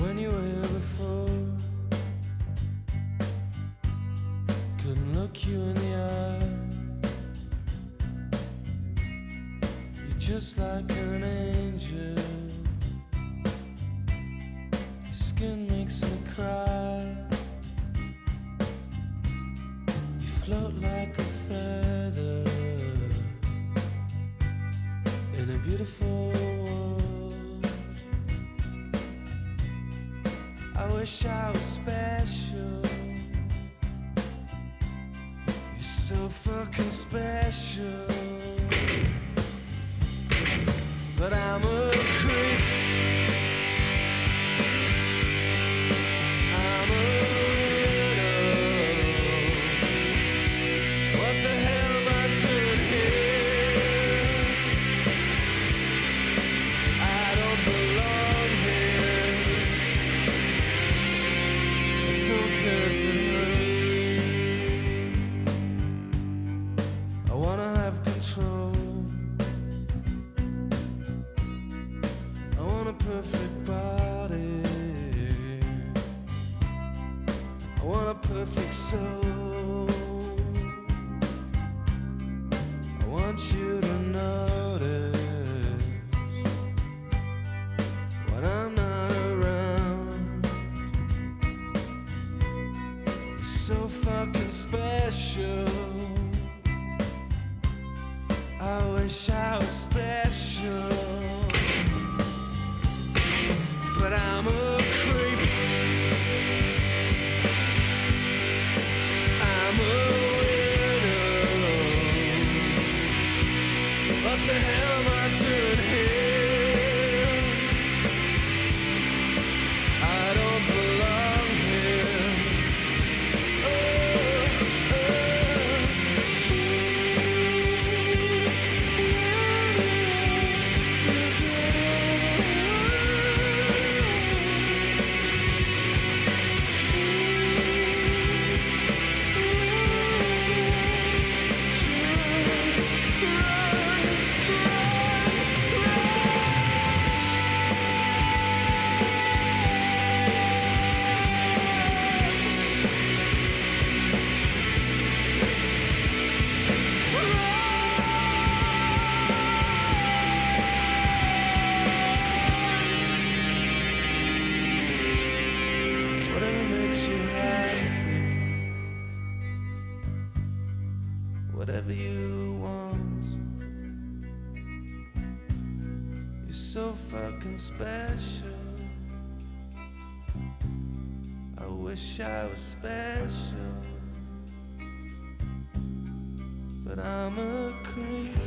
when you were here before. Couldn't look you in the eye. You're just like an angel. Your skin makes me cry. You float like a feather in a beautiful world. I wish I was special. You're so fucking special. But I'm a creep. I'm a widow. What the hell am I doing here? I don't belong here. I don't care if it hurts. I wanna have control. I want a perfect body. I want a perfect soul. I want you to notice when I'm not around. You're so fucking special. I wish I was special. But I'm a creep. I'm a widow. What the hell am I doing here? I don't belong here. Whatever makes you happy, whatever you want. You're so fucking special. I wish I was special, but I'm a creep.